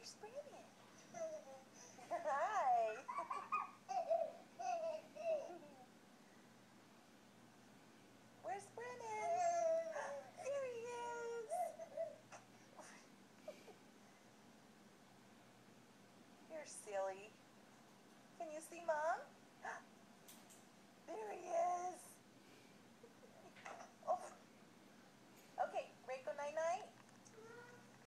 Where's Brandon? Hi. Where's Brandon? Here he is. You're silly. Can you see Mom?